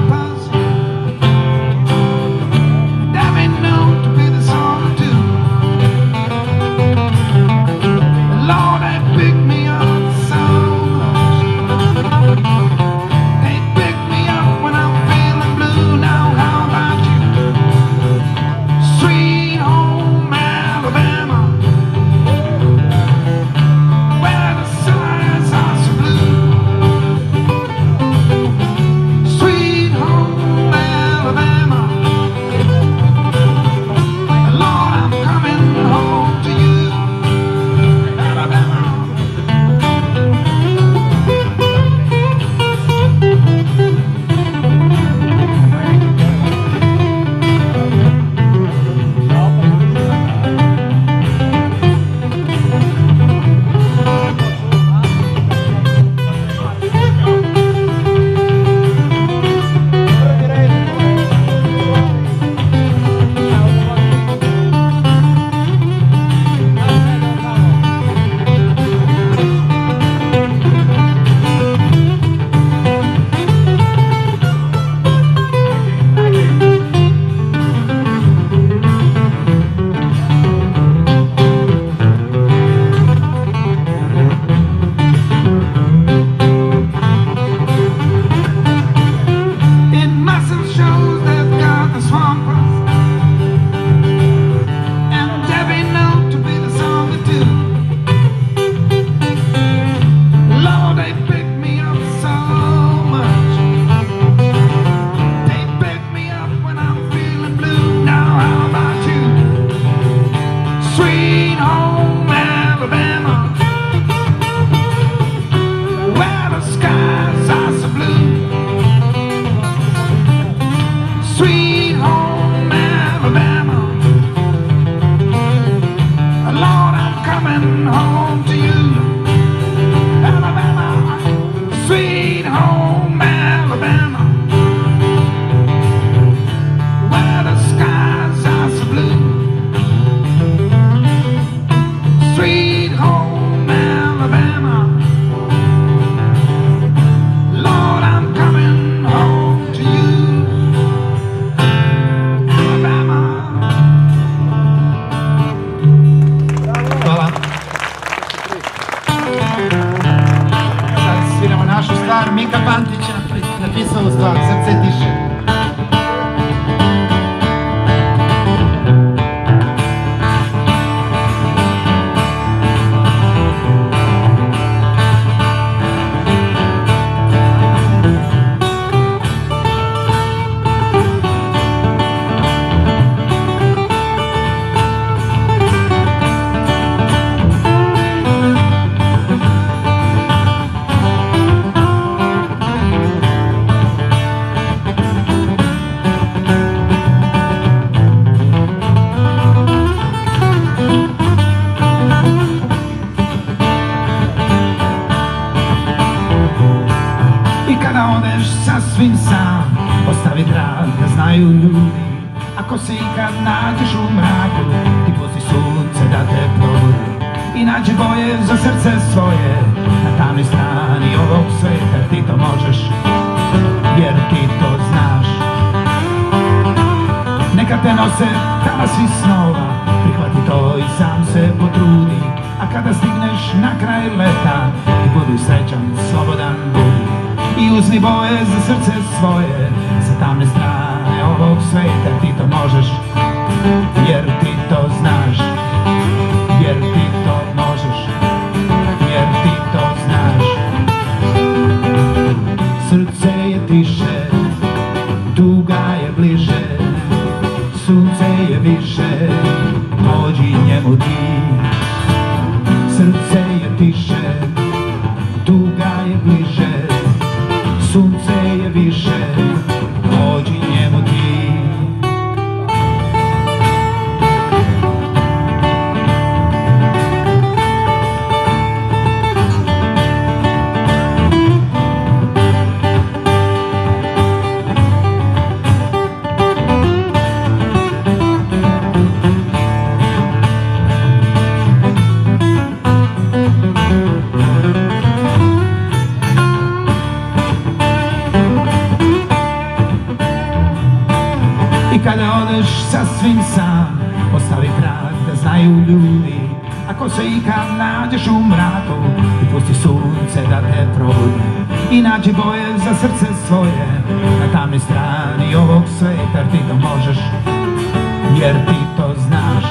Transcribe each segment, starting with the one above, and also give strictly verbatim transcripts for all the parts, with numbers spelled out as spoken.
sasvim sam, ostavi trag da znaju ljudi. Ako se ikad nađeš u mraku, ti pusti sunce da te probudi. I nađi boje za srce svoje, na tamnoj strani ovog sveta. Ti to možeš, jer ti to znaš. Neka te nose talasi snova, prihvati to i sam se potrudi. A kada stigneš na kraj leta, ti buduj srećan, slobodan budi. I uzmi boje za srce svoje, sa tamne strane ovog sveta. Ti to možeš, jer ti to znaš. Jer ti to možeš, jer ti to znaš. Srce je tiše, tuga je bliže, sunce je više, pođi njemu ti. Srce je tiše, tuga je bliže, sunce je više, pođi njemu ti. kada odeš sasvim sam, ostavi trag da znaju ljudi. Ako se ikad nađeš u mraku i pusti sunce da te probudi, i nađi boje za srce svoje na tamnoj strani ovog sveta, jer ti to možeš, jer ti to znaš.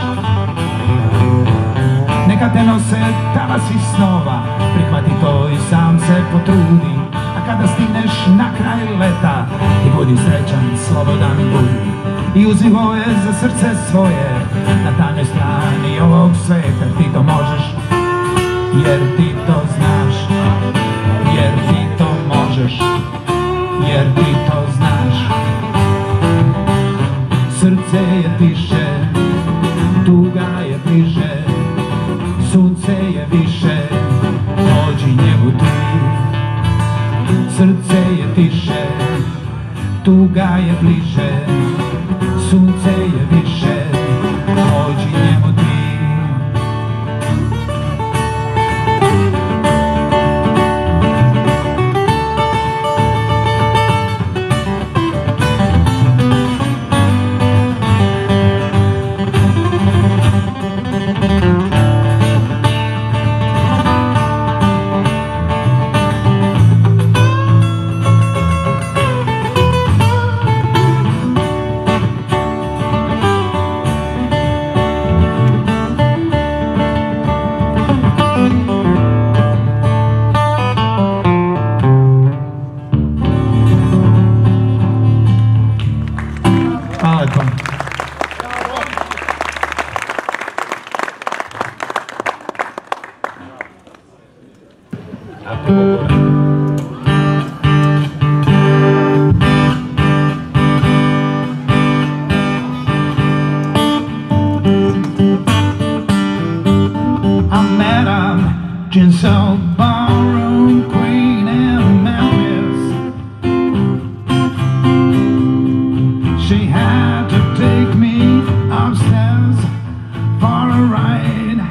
Neka te nose talasi snova, prihvati to i sam se potrudi. A kada stigneš na kraj leta, ti budi srećan, slobodan budi. I uzmi boje za srce svoje na tamnoj strani ovog sveta, ti to možeš, jer ti to znaš. Jer ti to možeš, jer ti to znaš. Srce je tiše, tuga je bliže, sunce je više, dođi njemu ti. Srce je tiše, tuga je bliže, sunce je više, dođi njemu ti. Ginsel ballroom queen in Memphis. She had to take me upstairs for a ride.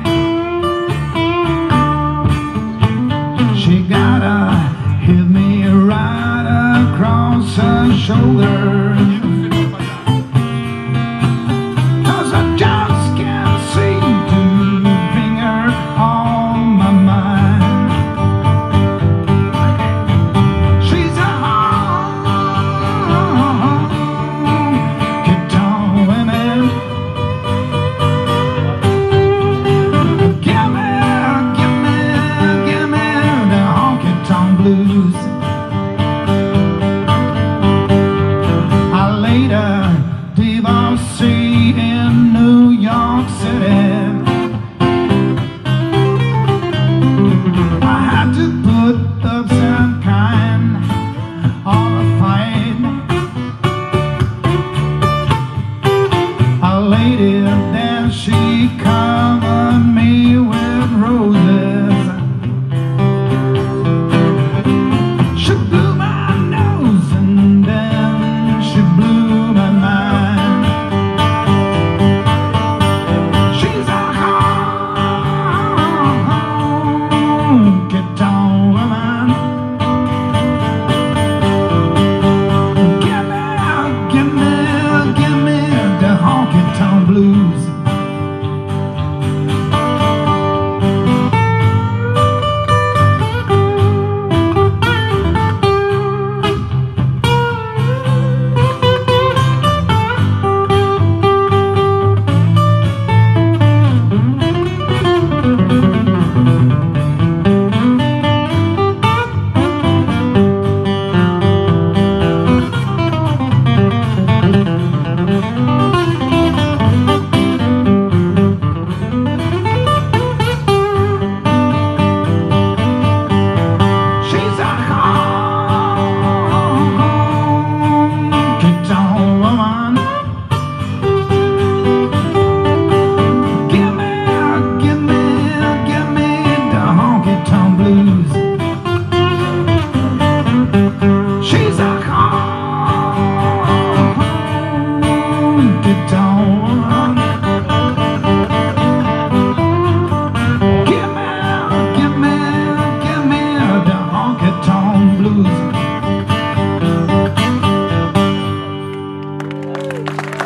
She gotta hit me right across her shoulder. In New York City, I had to put up some kind of a fight. A lady then she covered me with roses. She blew my nose and then she blew my mind.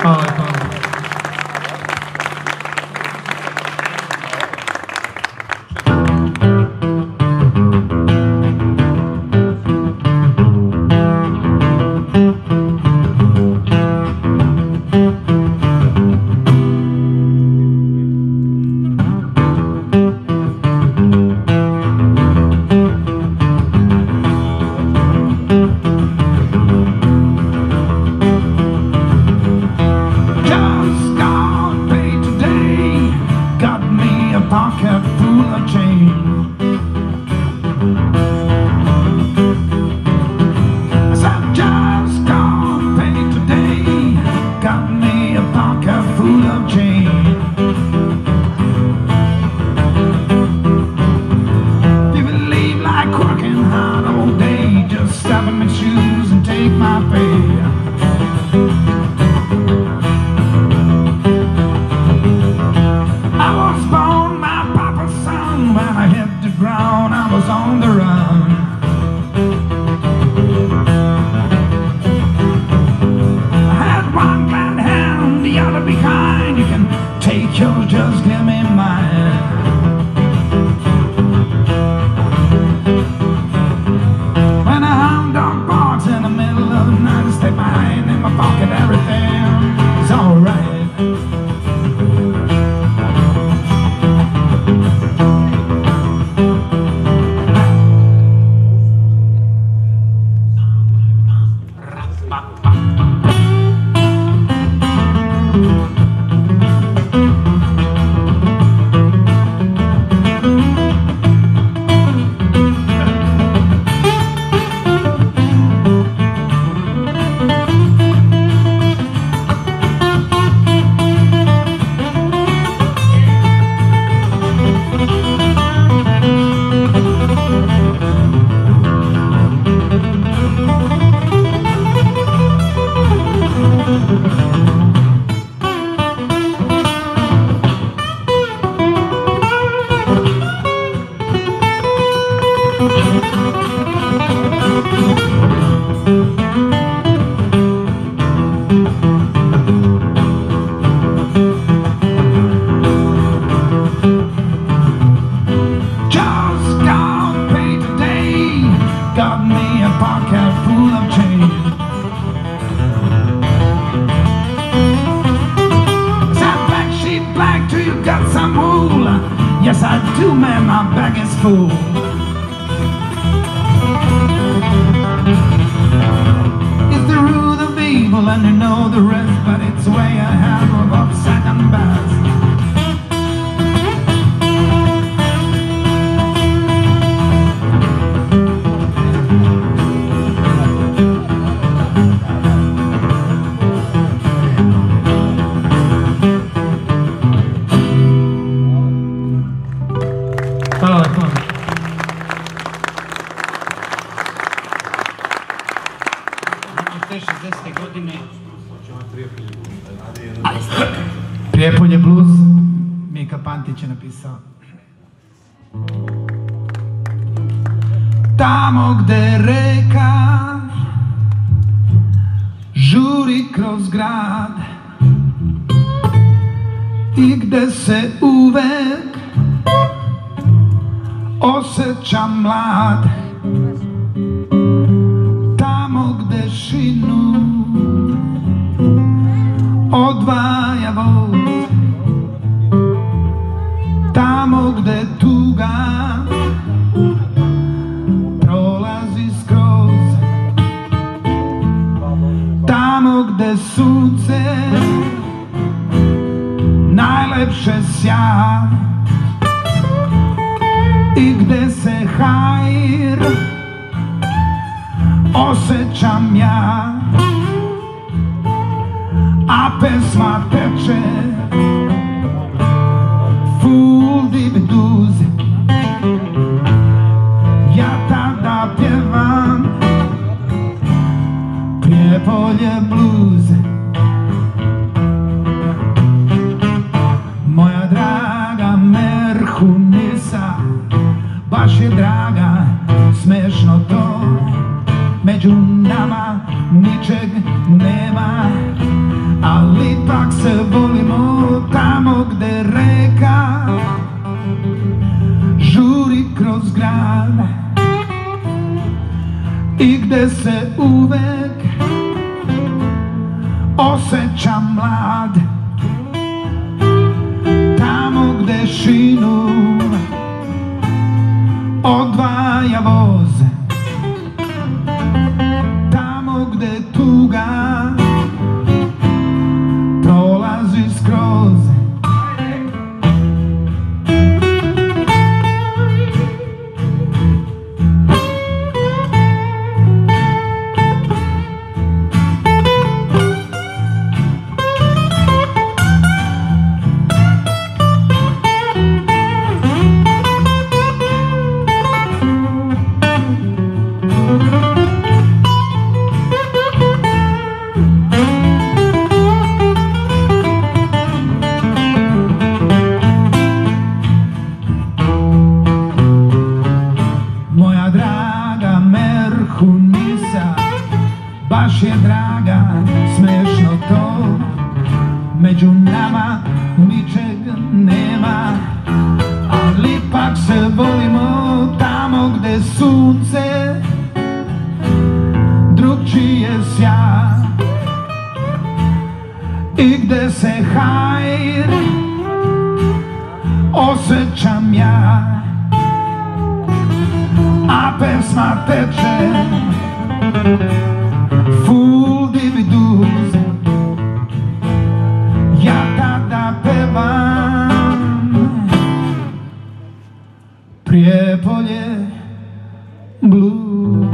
Hvala lepo. Pocket full of change. As I've just got paid today, got me a pocket full of change. People leave like working hard all day, just stop in my shoes and take my pay. I was born when I hit the ground, I was on the run. I had one glad hand, the other behind. You can take yours, just give me mine. When a hound dog barks in the middle of the night, I stick my hand in my pocket, everything is alright. Got me a pocket full of change. Is that black sheep black too? You got some wool? Yes, I do, man, my bag is full. It's the root of evil and you know the rest, but it's the way I have about second best. šezdeset godine Prijepolje blues, Mika Pantić je napisao. Tamo gde reka žuri kroz grad i gde se uvek osjećam mlad, tamo gde šinu odvaja voz, tamo gde tuga prolazi skroz, tamo gde sunce najlepše sja i gde se hajr osjećam ja, a pesma teče full deep blues. Ja tada pjevam Prijepolje blues. Moja draga Merhunisa, baš je draga, smešno to, među nama ničeg nema, ali osjećam mlad tamo gde šinu odvaja voz, tamo gde tuga prolazi skroz. Moja draga Merhunisa, baš je draga, smešno to, među nama ničeg nema, ali ipak se volimo tamo gde sunce drugčije sja i gde se hajr osjećam ja, a pesma teče full dividuz. Ja tada pevam Prijepolje blues.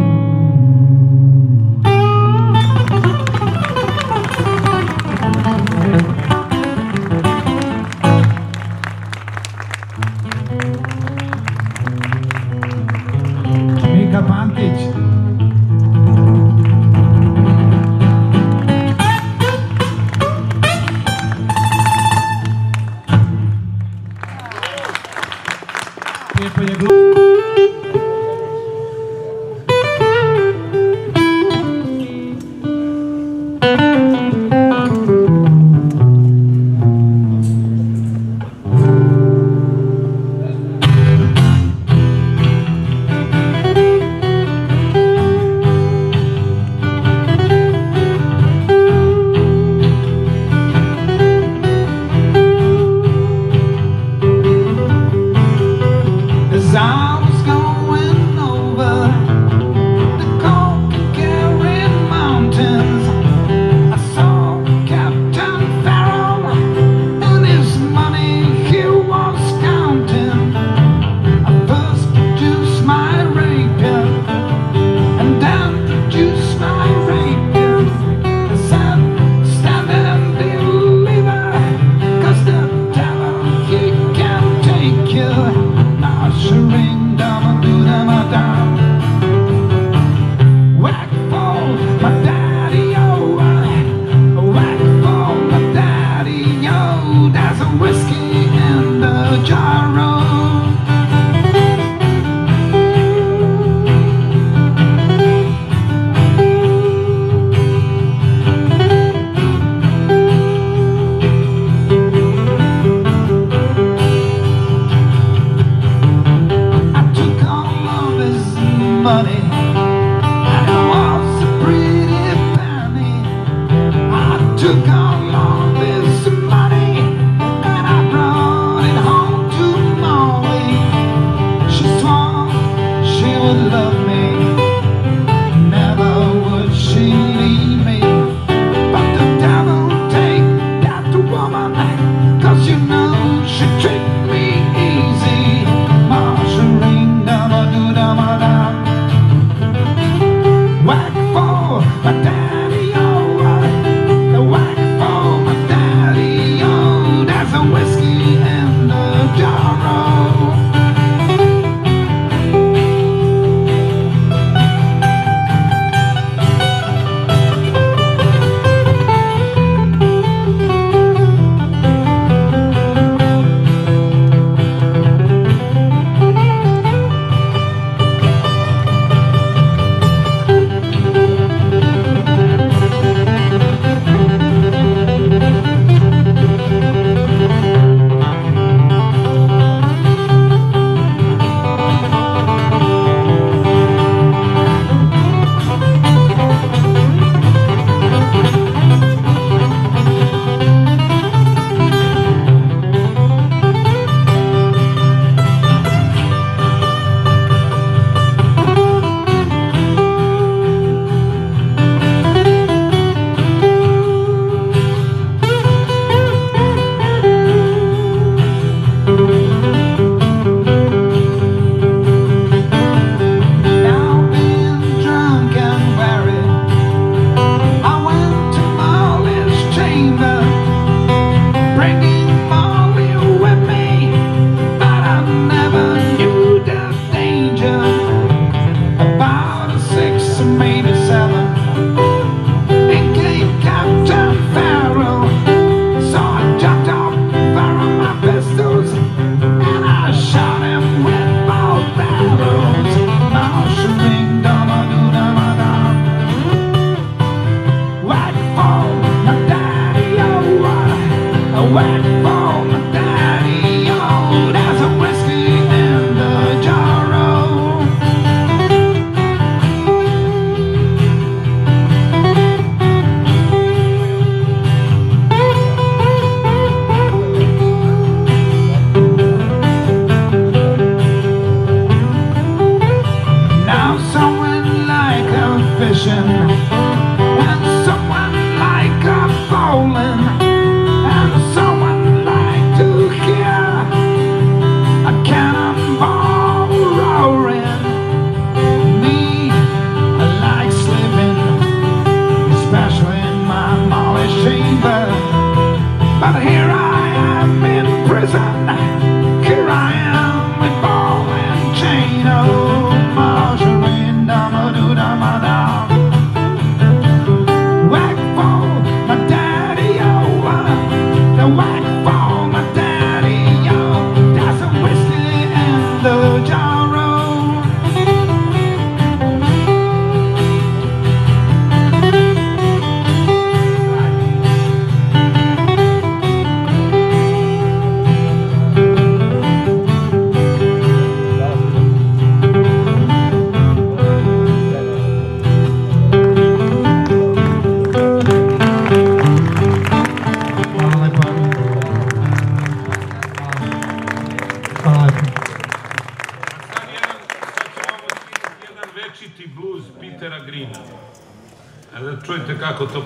Mika Pantić. Prijepolje blues. Whack for my daddy, oh, the whack for my daddy.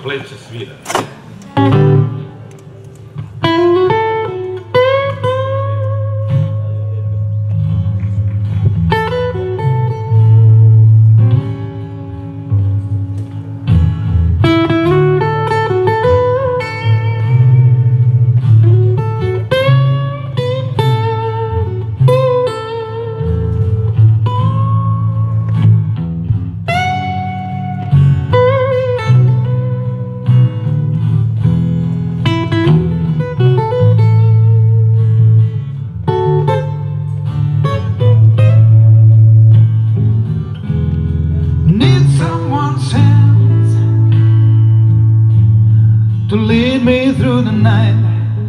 pleće svira. To lead me through the night.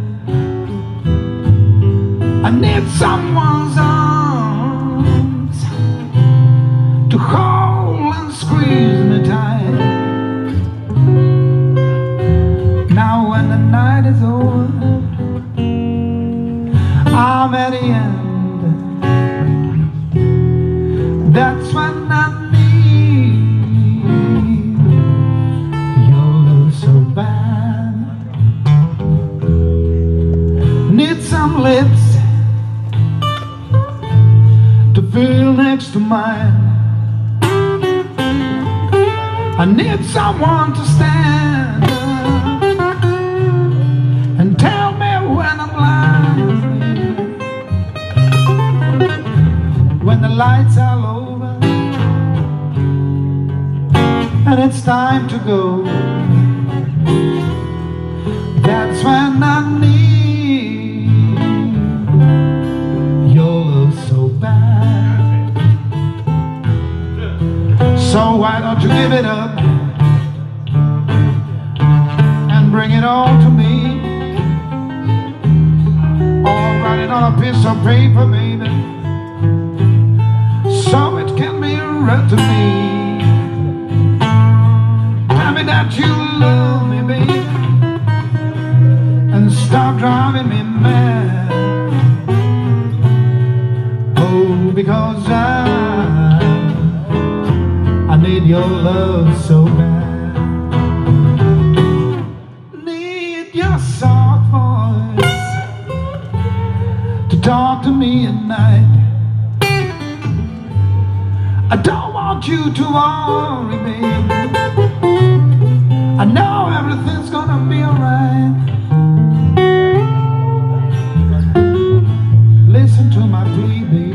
I need someone's arms to hold and squeeze me tight. Now when the night is over, I'm at the end. That's when I need your love so bad. Need some lips to feel next to mine. I need someone to stand up and tell me when I'm blind. When the lights are over and it's time to go, that's when I need So why don't you give it up and bring it all to me? Or write it on a piece of paper, baby, so it can be read to me. Tell me that you love me, baby, and stop driving me mad. Oh, because I I need your love so bad. Need your soft voice to talk to me at night. I don't want you to worry, baby. I know everything's gonna be alright. Listen to my plea, baby.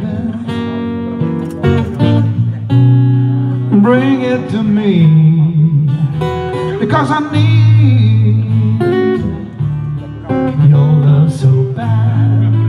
Bring it to me, because I need your love so bad.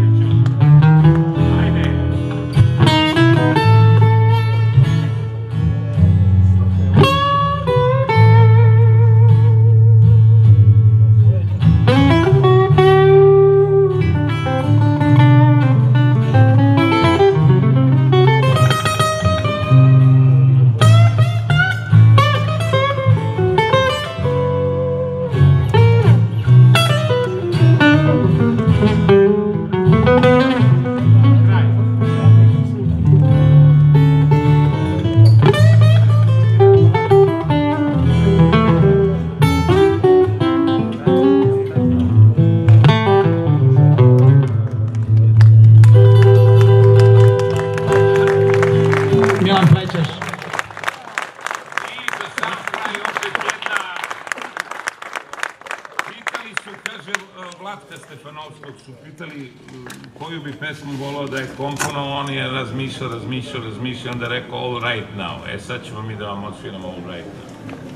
Vlatka Stefanovskog su pitali koju bi pesmu volao da je komponovao, on je razmišljao, razmišljao, razmišljao, onda je rekao All Right Now. E sad ćemo mi da vam odsviramo All Right Now.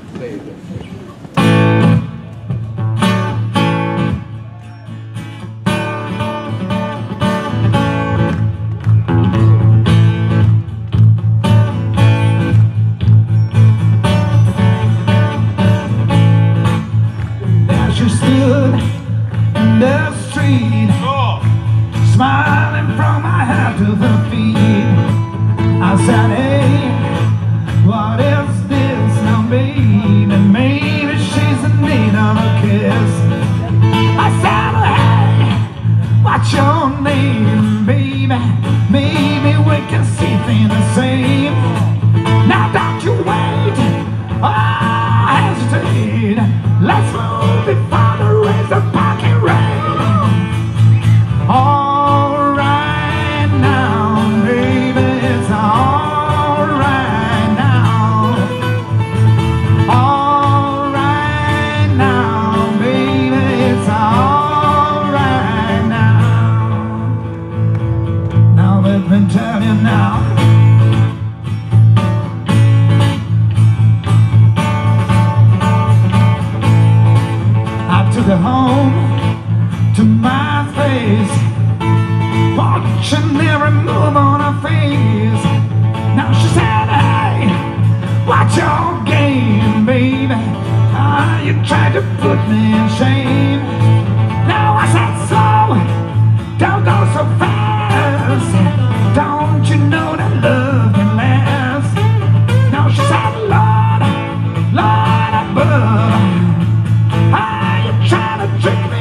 The street, oh. Smiling from my head to the feet. I said, hey, what is this now, baby? Maybe she's in need of a kiss. I said, hey, what's your name, baby? Maybe we can see things the same. Now don't you wait, oh, hesitate. before the razor parking rain. All right now, baby, it's all right now. All right now, baby, it's all right now. Now let me tell you now. Took her home to my face, watching every move on her face. Now she said, hey, what's your game, baby? Ah, you tried to put me in shame. Now I said, slow, don't go so fast. Don't you know that love can last? Now she said, Lord, Lord above, trying to trick me.